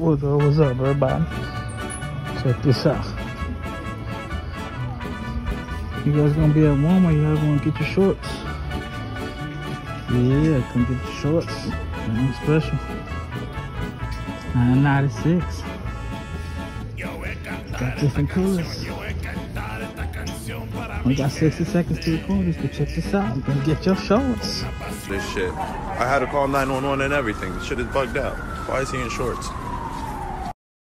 What's up, everybody? Check this out. You guys gonna be at Walmart, you guys wanna get your shorts? Yeah, come get your shorts. Nothing special. $9.96. Got different colors. We got 60 seconds to record this, but check this out. You can get your shorts. This shit. I had to call 911 and everything. This shit is bugged out. Why is he in shorts?